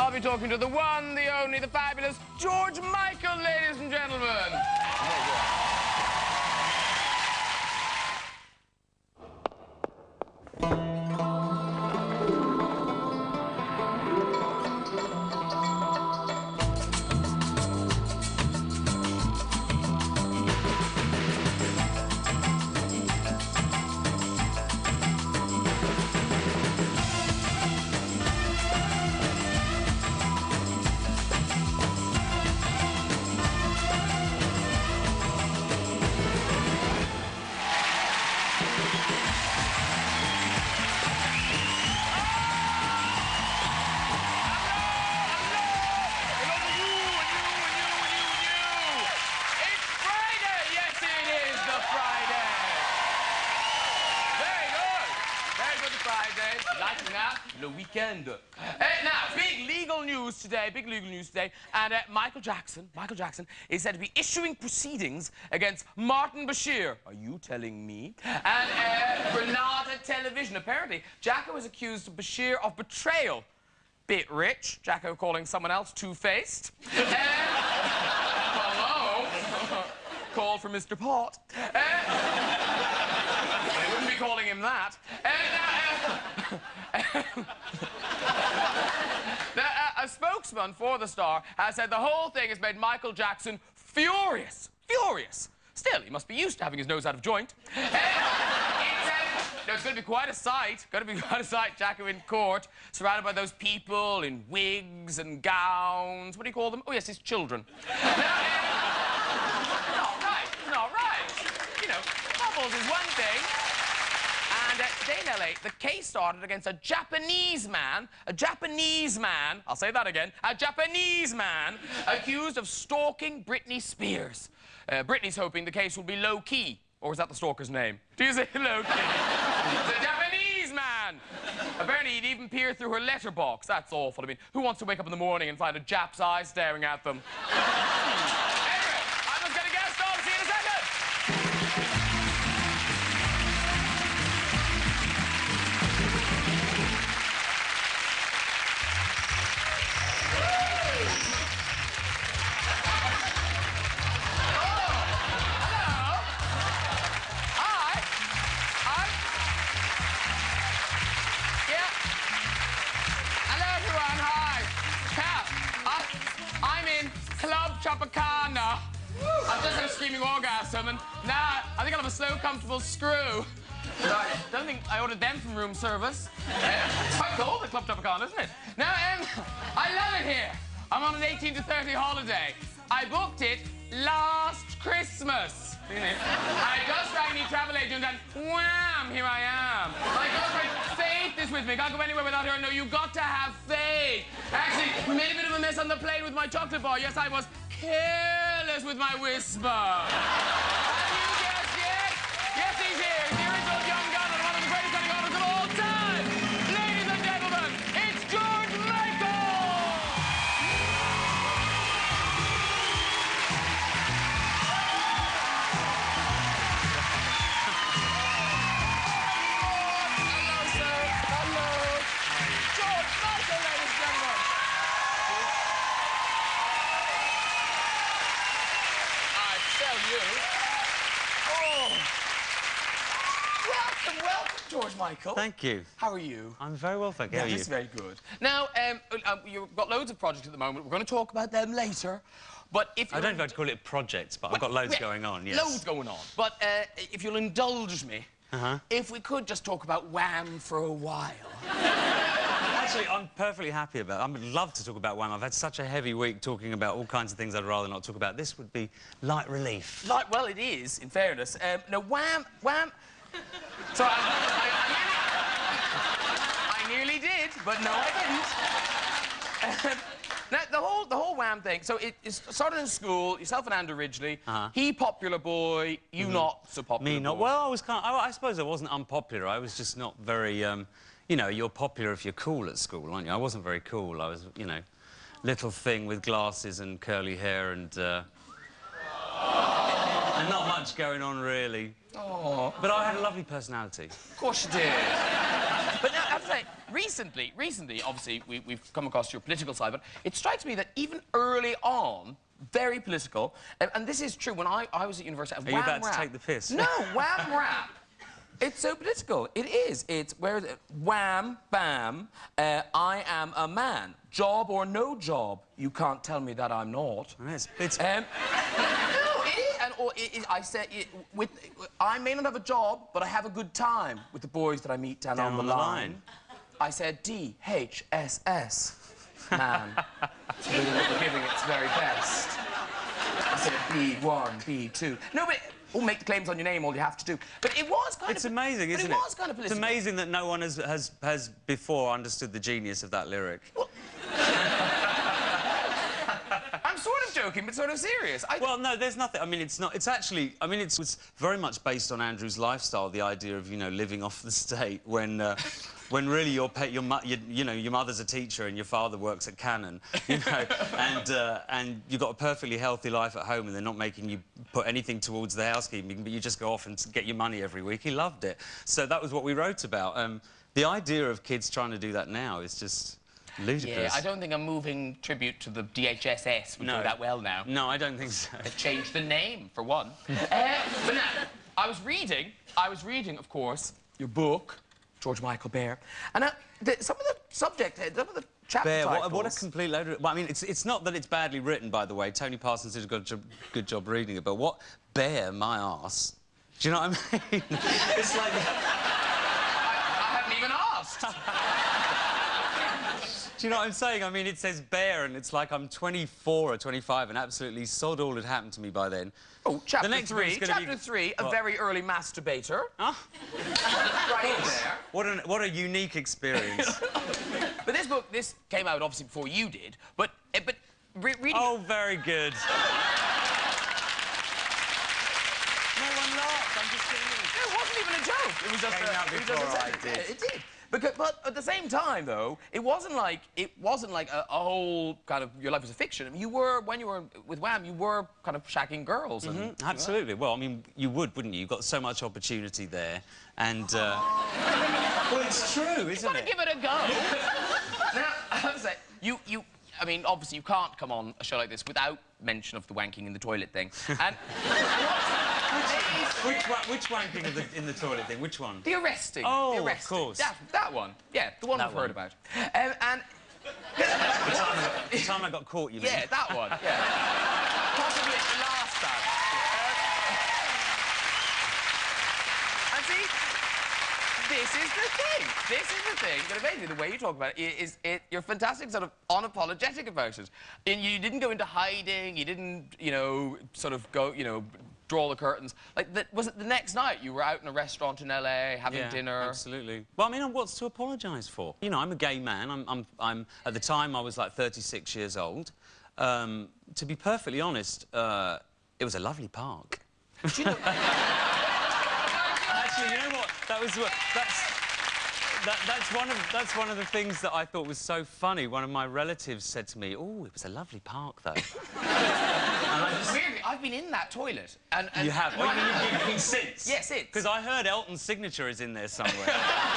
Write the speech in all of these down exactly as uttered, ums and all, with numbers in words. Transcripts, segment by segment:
I'll be talking to the one, the only, the fabulous George Michael, ladies and gentlemen. Le weekend. Uh, now, big legal news today, big legal news today, and uh, Michael Jackson, Michael Jackson is said to be issuing proceedings against Martin Bashir. Are you telling me? And uh, Granada Television. Apparently, Jacko is accused of Bashir of betrayal. Bit rich. Jacko calling someone else two-faced. Uh, hello? Call for Mister Pot. Uh, I wouldn't be calling him that. Uh, now, uh, a spokesman for the Star has said the whole thing has made Michael Jackson furious. Furious. Still, he must be used to having his nose out of joint. Uh, it's, uh, no, it's going to be quite a sight. Going to be quite a sight, Jacko in court, surrounded by those people in wigs and gowns. What do you call them? Oh, yes, his children. Now, uh, not right. Not right. You know, bubbles is one thing. And uh, today in L A, the case started against a Japanese man, a Japanese man, I'll say that again, a Japanese man accused of stalking Britney Spears. Uh, Britney's hoping the case will be low-key. Or is that the stalker's name? Do you say low-key? The Japanese man! Apparently, he'd even peer through her letterbox. That's awful. I mean, who wants to wake up in the morning and find a Jap's eye staring at them? Anyway, I'm just gonna guess. I'll see you in a second! Chopacana. I've just had a screaming orgasm, and now I think I'll have a slow, comfortable screw. I don't think I ordered them from room service. Uh, it's quite cold, the Club Tropicana, isn't it? Now, um, I love it here. I'm on an eighteen to thirty holiday. I booked it last Christmas. I just rang the travel agent and wham, here I am. My girlfriend Faith is with me. Can't go anywhere without her. No, you've got to have faith. Actually, we made a bit of a mess on the plane with my chocolate bar. Yes, I was careless with my whisper. Have you guessed yet? Yes, he's here. He's the original young gun and one of the greatest running artists of all time. Ladies and gentlemen, it's George Michael! Hello, sir. Hello. George Michael, ladies and gentlemen. Tell you. Oh. Welcome, welcome, George Michael. Thank you. How are you? I'm very well, thank you. How are you? That's very good. Now, um, uh, you've got loads of projects at the moment. We're going to talk about them later. But if I don't know if I'd call it projects, but well, I've got loads yeah, going on, yes. Loads going on. But uh, if you'll indulge me, uh-huh. if we could just talk about Wham for a while. Actually, I'm perfectly happy about it. I would love to talk about Wham. I've had such a heavy week talking about all kinds of things I'd rather not talk about. This would be light relief. Light, well, it is, in fairness. Um, no, Wham, Wham... So I, I, I, nearly, I nearly did, but no, I didn't. Um, now, the whole, the whole Wham thing, so it, it started in school, yourself and Andrew Ridgeley, uh-huh. He popular boy, you mm-hmm. not so popular Me not, boy. well, I was kind of, I, I suppose I wasn't unpopular, I was just not very, um, you know, you're popular if you're cool at school, aren't you? I wasn't very cool, I was, you know, little thing with glasses and curly hair and, uh, and not much going on, really. Oh. But I had a lovely personality. Of course you did. But now, I have to say, recently, recently, obviously, we, we've come across your political side, but it strikes me that even early on, very political, and, and this is true, when I, I was at university... Are you about to take the piss? No, Wham Rap. It's so political. It is. It's, where is it? Wham, bam, uh, I am a man. Job or no job, you can't tell me that I'm not. It's... it's... Um, no, it is. And or it is, I said, it, with, I may not have a job, but I have a good time with the boys that I meet down, down on, on the, the line. line. I said D H S S, man. Giving its very best. I said B one, B two. No, but... Or make the claims on your name, all you have to do. But it was kind it's of... It's amazing, isn't it? it? It was kind of political. It's amazing that no one has, has, has before understood the genius of that lyric. Well, I'm sort of joking, but sort of serious. I... Well, no, there's nothing... I mean, it's not... It's actually... I mean, it's, it's very much based on Andrew's lifestyle, the idea of, you know, living off the state when... Uh, when really your pet, your, your you know your mother's a teacher and your father works at Canon, you know, and uh, and you've got a perfectly healthy life at home and they're not making you put anything towards the housekeeping, but you just go off and get your money every week. He loved it, so that was what we wrote about. Um, the idea of kids trying to do that now is just ludicrous. Yeah, I don't think a moving tribute to the D H S S would no. go that well now. No, I don't think so. They've changed the name for one. uh, but now, I was reading. I was reading, of course, your book. George Michael Bear. And uh, the, some of the subject, uh, some of the chapter Bear, titles... what, what a complete load of... Well, I mean, it's, it's not that it's badly written, by the way. Tony Parsons did a good job, good job reading it, but what... Bear my arse. Do you know what I mean? It's like... I, I haven't even asked. Do you know what I'm saying? I mean, it says bear, and it's like I'm twenty-four or twenty-five, and absolutely sod all had happened to me by then. Oh, chapter the next three. Chapter be... three, a what? very early masturbator. Huh? Right there. What, an, what a unique experience. But this book, this came out obviously before you did, but... Uh, but re reading... Oh, very good. No one laughed, I'm just kidding. No, it wasn't even a joke. It was just Came a... out it was before just a I did. Yeah, it did. Because, but at the same time, though, it wasn't like it wasn't like a, a whole kind of your life was a fiction. I mean, you were when you were with Wham, you were kind of shagging girls. And, mm-hmm. Absolutely. Well, I mean, you would, wouldn't you? You've got so much opportunity there, and uh... well, it's true, isn't You've got to it? give it a go. Now, I have to say, you, you, I mean, obviously, you can't come on a show like this without mention of the wanking in the toilet thing. And which, which, which wanking in the, in the toilet thing? Which one? The arresting. Oh, the arresting. of course. That, that one. Yeah, the one that we've one. heard about. Um, and the, time I got, the time I got caught, you mean? Yeah, that one. Yeah. Possibly the last time. Um, and see, this is the thing. This is the thing that amazing. The way you talk about it is, it, you're fantastic, sort of unapologetic about it. And you didn't go into hiding. You didn't, you know, sort of go, you know, draw the curtains. Like, the, was it the next night you were out in a restaurant in L A having yeah, dinner? Absolutely. Well, I mean, what's to apologise for? You know, I'm a gay man. I'm, I'm, I'm at the time I was like thirty-six years old. Um, to be perfectly honest, uh, it was a lovely park. Do you know Actually, you know what? That was what. That's. That, that's one of that's one of the things that I thought was so funny. One of my relatives said to me, "Oh, it was a lovely park, though." And I just... Weirdly, I've been in that toilet. And, and you have? Well, you mean you've been since? Yes, it. Because I heard Elton's signature is in there somewhere.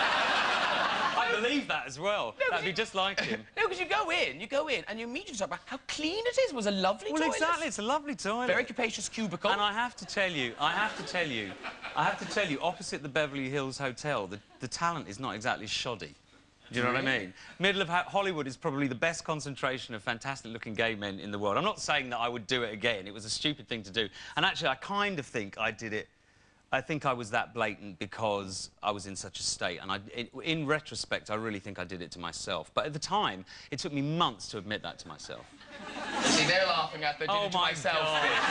I believe that as well. No, That'd you... be just like him. No, because you go in, you go in, and you immediately talk about how clean it is. It was a lovely well, toilet. Well, exactly. It's a lovely toilet. Very capacious cubicle. And I have to tell you, I have to tell you, I have to tell you, opposite the Beverly Hills Hotel, the, the talent is not exactly shoddy. Do you know really? what I mean? Middle of Hollywood is probably the best concentration of fantastic-looking gay men in the world. I'm not saying that I would do it again. It was a stupid thing to do. And actually, I kind of think I did it... I think I was that blatant because I was in such a state. And I, it, in retrospect, I really think I did it to myself. But at the time, it took me months to admit that to myself. See, they're laughing at the did oh it to my myself God. bit.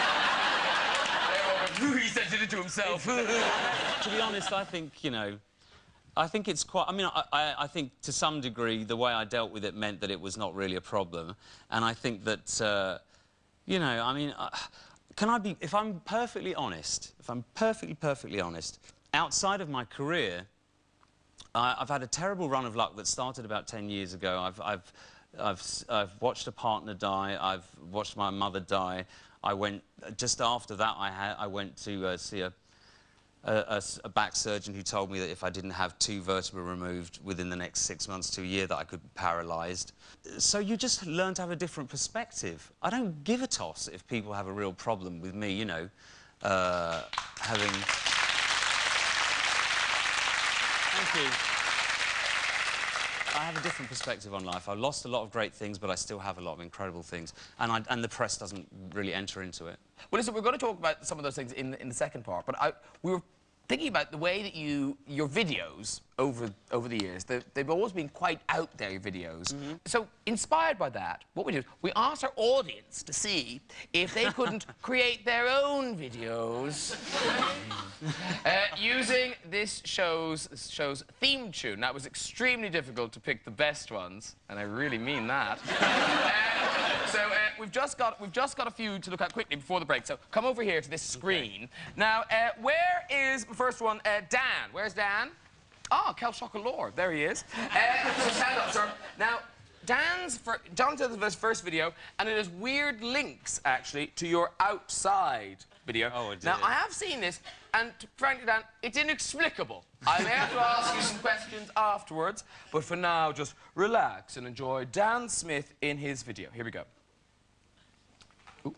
They're all, he said did it to himself. To be honest, I think, you know... I think it's quite... I mean, I, I, I think to some degree the way I dealt with it meant that it was not really a problem. And I think that, uh, you know, I mean, uh, can I be... If I'm perfectly honest, if I'm perfectly, perfectly honest, outside of my career, uh, I've had a terrible run of luck that started about ten years ago. I've, I've, I've, I've watched a partner die. I've watched my mother die. I went... Just after that, I, had, I went to uh, see a... a, a s- a back surgeon who told me that if I didn't have two vertebrae removed within the next six months to a year, that I could be paralysed. So you just learn to have a different perspective. I don't give a toss if people have a real problem with me, you know, uh, having... Thank you. I have a different perspective on life. I lost a lot of great things, but I still have a lot of incredible things. And, I, and the press doesn't really enter into it. Well, listen, we're going to talk about some of those things in, in the second part, but I, we were thinking about the way that you, your videos over, over the years, they, they've always been quite out there, your videos. Mm-hmm. So, inspired by that, what we did, we asked our audience to see if they couldn't create their own videos uh, using this show's, this show's theme tune. Now, it was extremely difficult to pick the best ones, and I really mean that. uh, so, uh, we've just got we've just got a few to look at quickly before the break. So, come over here to this screen. Okay. Now, uh, where is the first one? Uh, Dan. Where's Dan? Ah, Kel Shocker Lord. There he is. Uh, so stand up, sir. Now, Dan's fir John Tiddle's first video, and it has weird links actually to your outside video. Oh, it now did. I have seen this, and frankly, Dan, it's inexplicable. I may have to ask you some questions afterwards, but for now, just relax and enjoy Dan Smith in his video. Here we go. Ooh,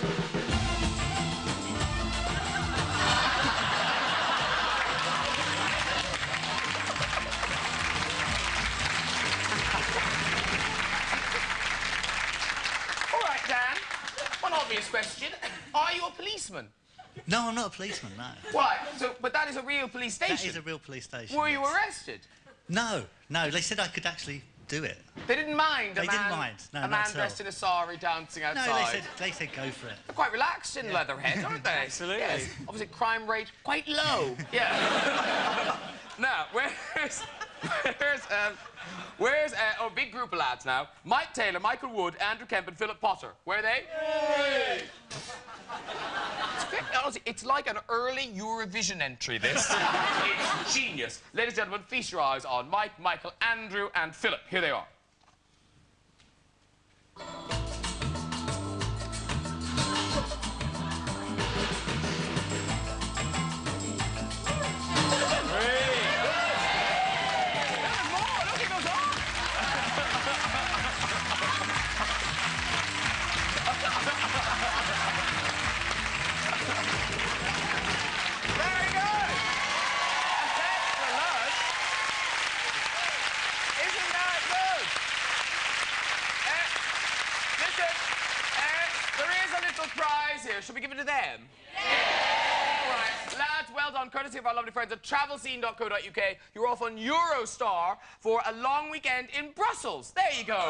obvious question. Are you a policeman? No, I'm not a policeman, no. Why? So, but that is a real police station. That is a real police station. Were yes. you arrested? No, no. They said I could actually do it. They didn't mind. They a man, didn't mind. No, a man dressed in a sari dancing outside. No, they said they said go for it. They're quite relaxed in yeah. Leatherhead, aren't they? Absolutely. Yes. Obviously, crime rate quite low. Yeah. Now, where's where's um, where's uh, oh, big group of lads now? Mike Taylor, Michael Wood, Andrew Kemp, and Philip Potter. Where are they? Yay! It's, honestly, it's like an early Eurovision entry, this. It's genius. Ladies and gentlemen, feast your eyes on Mike, Michael, Andrew, and Philip. Here they are. Should we give it to them? Yeah! All right, lads, well done. Courtesy of our lovely friends at travel scene dot co dot U K. You're off on Eurostar for a long weekend in Brussels. There you go. Well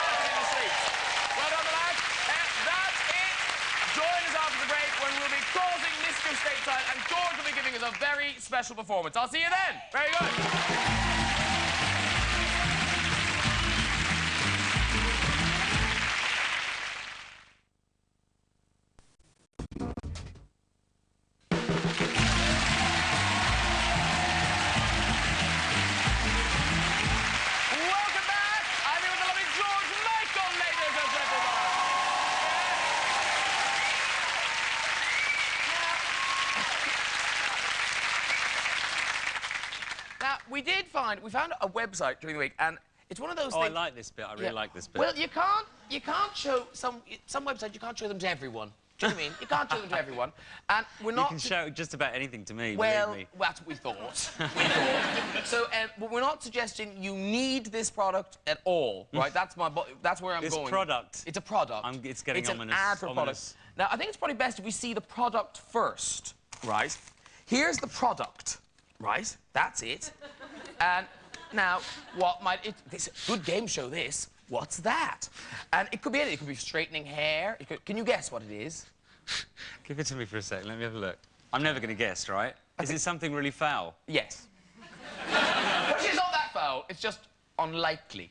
done, lads. Uh, that's it. Join us after the break when we'll be crossing Mister Stateside, and George will be giving us a very special performance. I'll see you then. Very good. We did find, we found a website during the week, and it's one of those oh, things... I like this bit. I really yeah. like this bit. Well, you can't, you can't show some, some websites, you can't show them to everyone. Do you know what I mean? You can't show them to everyone. And we're not... You can show just about anything to me, well, believe me. Well, that's what we thought. we thought. So, um, but we're not suggesting you need this product at all, right? That's my, that's where I'm this going. This product. It's a product. I'm, it's getting it's ominous. It's an ad for ominous. product. Now, I think it's probably best if we see the product first, right? Here's the product, right? That's it. And now, what might it... This good game show, this. What's that? And it could be anything. It could be straightening hair. It could, can you guess what it is? Give it to me for a second. Let me have a look. I'm never going to guess, right? Is it something really foul? Yes. Which is not that foul. It's just unlikely.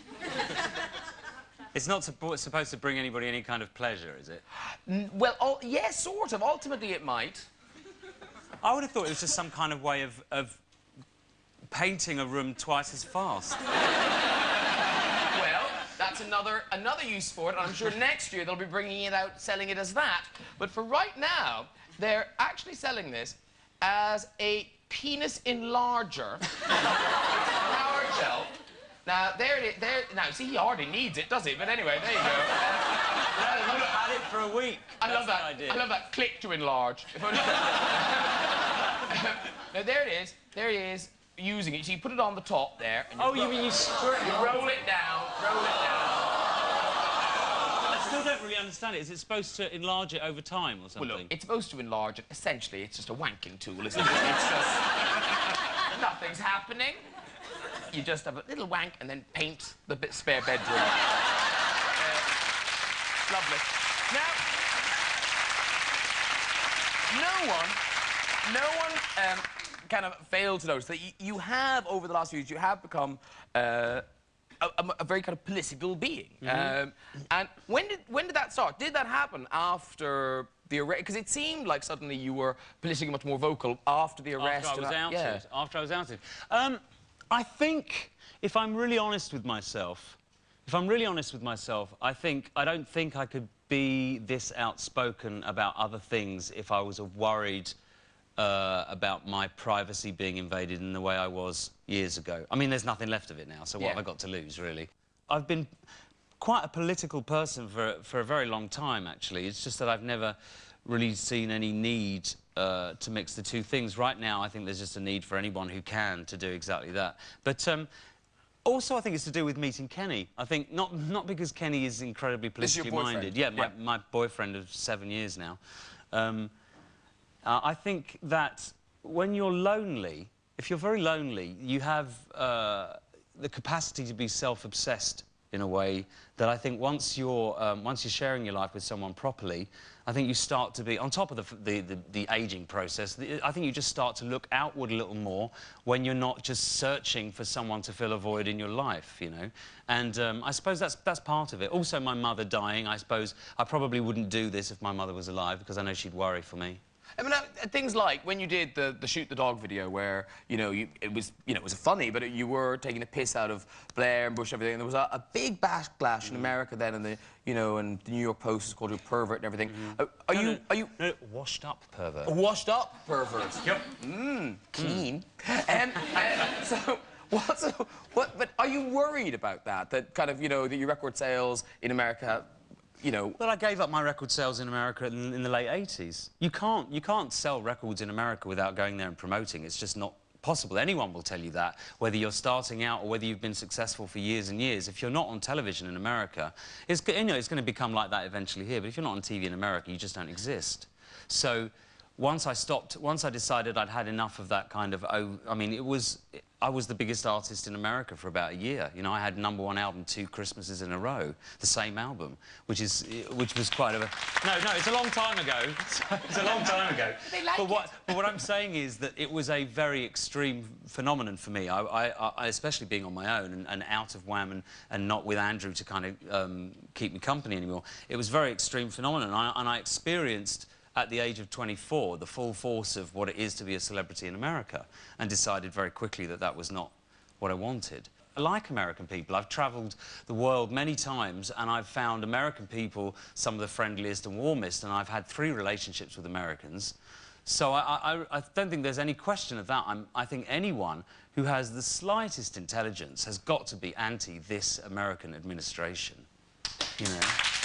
It's not supposed to bring anybody any kind of pleasure, is it? N well, oh, yes, sort of. Ultimately, it might. I would have thought it was just some kind of way of, of painting a room twice as fast. Well, that's another another use for it, and I'm sure next year they'll be bringing it out, selling it as that. But for right now, they're actually selling this as a penis enlarger. Power gel. Now, there it is. There, now, see, he hardly needs it, does he? But anyway, there you go. No, I've had it for a week. I That's love that. idea. I love that. Click to enlarge. Now, there it is. There he is, using it. So you put it on the top there. And you Oh, you mean you squirt You roll it down, roll it down. I still don't really understand it. Is it supposed to enlarge it over time or something? Well, look, it's supposed to enlarge it. Essentially, it's just a wanking tool, isn't it? It's just... Nothing's happening. You just have a little wank and then paint the bit spare bedroom. uh, lovely. Now, no one, no one um, kind of failed to notice that you, you have, over the last few years, you have become uh, a, a, a very kind of political being. Mm-hmm. um, and when did, when did that start? Did that happen after the arrest? Because it seemed like suddenly you were politically much more vocal after the arrest. After I was outed. Yeah. After I was outed. Um, I think, if I'm really honest with myself, if I'm really honest with myself, I think, I don't think I could be this outspoken about other things if I was worried uh, about my privacy being invaded in the way I was years ago. I mean, there's nothing left of it now, so what yeah. have I got to lose, really? I've been quite a political person for, for a very long time, actually. It's just that I've never really seen any need uh, to mix the two things. Right now, I think there's just a need for anyone who can to do exactly that. But um, also, I think it's to do with meeting Kenny. I think not not because Kenny is incredibly politically minded. Yeah, my, yeah, my boyfriend of seven years now. Um, uh, I think that when you're lonely, if you're very lonely, you have uh, the capacity to be self-obsessed in a way that I think once you're um, once you're sharing your life with someone properly, I think you start to be on top of the the, the, the aging process. The, I think you just start to look outward a little more when you're not just searching for someone to fill a void in your life, you know. And um, I suppose that's that's part of it. Also, my mother dying. I suppose I probably wouldn't do this if my mother was alive because I know she'd worry for me. I mean, uh, things like when you did the, the shoot the dog video, where you know you, it was you know it was funny, but it, you were taking a piss out of Blair and Bush and everything. And there was a, a big backlash mm. in America then, and the you know and the New York Post called you a pervert and everything. Mm. Uh, are no, you no, are you no, washed up pervert? A washed up pervert. Yep. Mmm, keen. Mm. And, and so. What's a, what? But are you worried about that? That kind of you know that your record sales in America. You know... Well, I gave up my record sales in America in, in the late eighties. You can't, you can't sell records in America without going there and promoting. It's just not possible. Anyone will tell you that, whether you're starting out or whether you've been successful for years and years. If you're not on television in America, it's, you know, it's going to become like that eventually here, but if you're not on T V in America, you just don't exist. So once I stopped, once I decided I'd had enough of that kind of... Oh, I mean, it was... I was the biggest artist in America for about a year. You know, I had number one album two Christmases in a row, the same album, which is, which was quite a... No, no, it's a long time ago. It's a long time ago. They like but what, it. but what I'm saying is that it was a very extreme phenomenon for me. I, I, I especially being on my own and, and out of Wham and, and not with Andrew to kind of um, keep me company anymore. It was a very extreme phenomenon, and I, and I experienced... at the age of twenty-four, the full force of what it is to be a celebrity in America, and decided very quickly that that was not what I wanted. I like American people. I've travelled the world many times, and I've found American people some of the friendliest and warmest, and I've had three relationships with Americans. So I, I, I don't think there's any question of that. I'm, I think anyone who has the slightest intelligence has got to be anti this American administration, you know.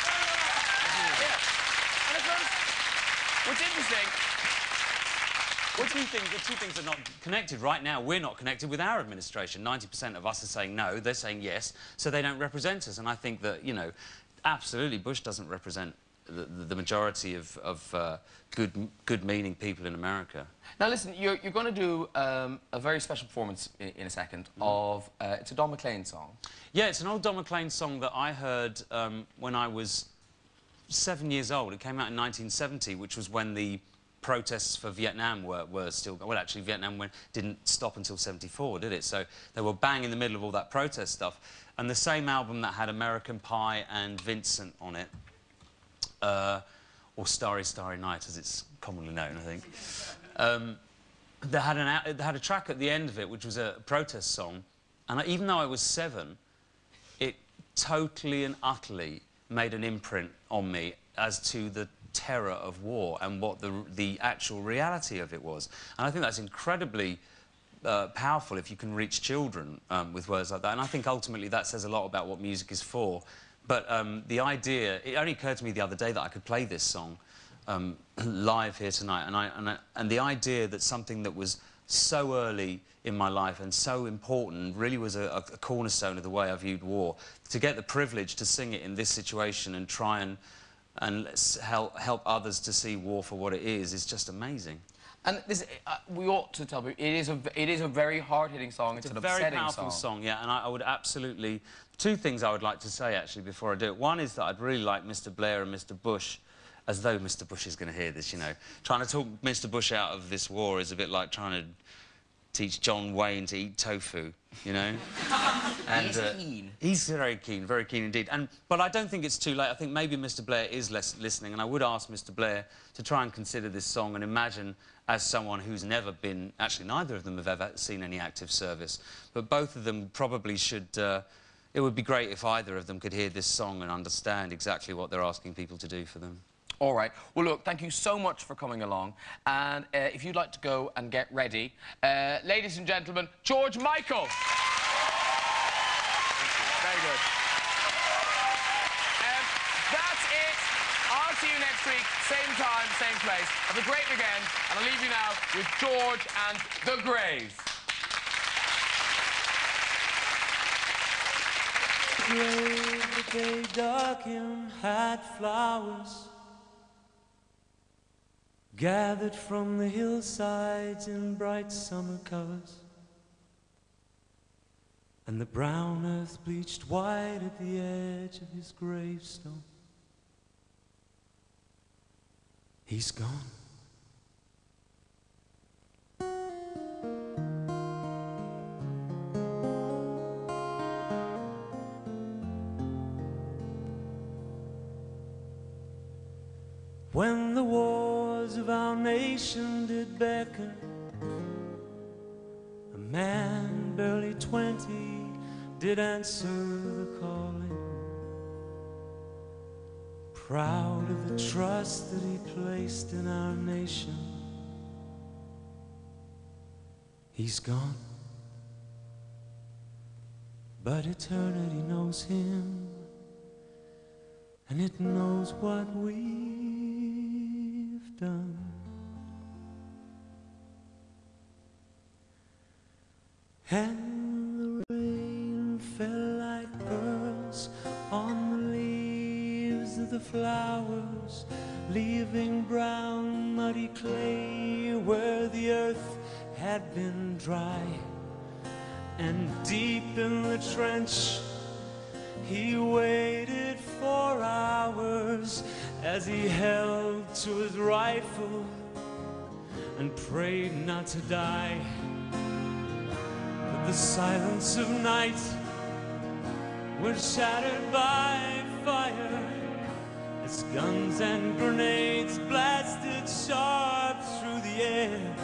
What's interesting... Well, two things, the two things are not connected. Right now, we're not connected with our administration. ninety percent of us are saying no, they're saying yes, so they don't represent us. And I think that, you know, absolutely, Bush doesn't represent the, the majority of, of uh, good, good-meaning people in America. Now, listen, you're, you're going to do um, a very special performance in, in a second mm. of... Uh, it's a Don McLean song. Yeah, it's an old Don McLean song that I heard um, when I was... seven years old. It came out in nineteen seventy, which was when the protests for Vietnam were, were still... Well, actually, Vietnam went, didn't stop until seventy-four, did it? So they were bang in the middle of all that protest stuff. And the same album that had American Pie and Vincent on it, uh, or Starry, Starry Night, as it's commonly known, I think, um, they, had an, they had a track at the end of it, which was a protest song. And I, even though I was seven, it totally and utterly made an imprint on me as to the terror of war and what the, the actual reality of it was. And I think that's incredibly uh, powerful if you can reach children um, with words like that. And I think ultimately that says a lot about what music is for. But um, the idea, it only occurred to me the other day that I could play this song um, live here tonight. And, I, and, I, and the idea that something that was so early in my life and so important really was a, a cornerstone of the way I viewed war. To get the privilege to sing it in this situation and try and, and help, help others to see war for what it is, is just amazing. And this, uh, we ought to tell people, it is a, it is a very hard-hitting song. It's, It's an a very upsetting powerful song. song, yeah, and I, I would absolutely... Two things I would like to say, actually, before I do it. One is that I'd really like Mister Blair and Mister Bush, as though Mister Bush is going to hear this, you know. Trying to talk Mister Bush out of this war is a bit like trying to teach John Wayne to eat tofu, you know? And, he's uh, keen. He's very keen, very keen indeed. And, but I don't think it's too late. I think maybe Mister Blair is less listening, and I would ask Mister Blair to try and consider this song and imagine, as someone who's never been... Actually, neither of them have ever seen any active service, but both of them probably should... Uh, it would be great if either of them could hear this song and understand exactly what they're asking people to do for them. All right. Well, look, thank you so much for coming along. And uh, if you'd like to go and get ready, uh, ladies and gentlemen, George Michael. Very good. Um, that's it. I'll see you next week, same time, same place. Have a great weekend, and I'll leave you now with George and The Grays. The day darkened had flowers gathered from the hillsides in bright summer colors, and the brown earth bleached white at the edge of his gravestone. He's gone. When the wars of our nation did beckon, a man barely twenty did answer the calling, proud of the trust that he placed in our nation. He's gone, but eternity knows him, and it knows what we've done. And the rain fell like pearls on the leaves of the flowers, leaving brown muddy clay where the earth had been dry. And deep in the trench he waited for hours as he held to his rifle and prayed not to die. But the silence of night was shattered by fire as guns and grenades blasted sharp through the air.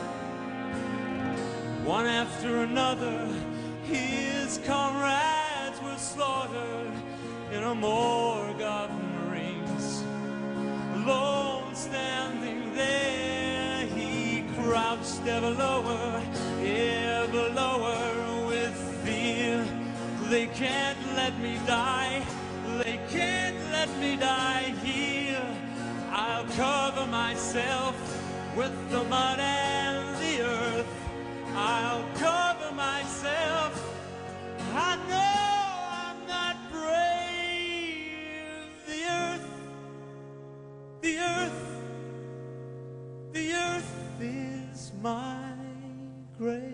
One after another, his comrades were slaughtered in a morgue of Marines. Alone standing there, he crouched ever lower, ever lower with fear. They can't let me die, they can't let me die here. I'll cover myself with the mud and the earth. I'll cover myself. I know I'm not brave. The earth, the earth, the earth is my grave.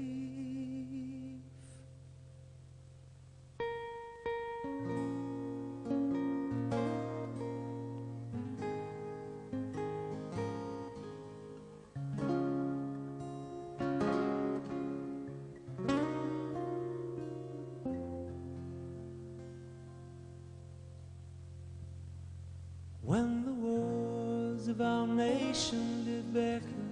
When the wars of our nation did beckon,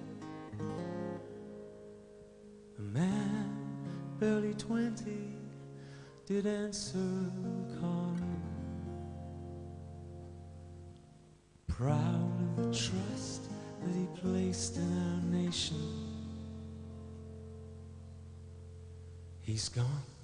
a man barely twenty did answer the calling, proud of the trust that he placed in our nation. He's gone.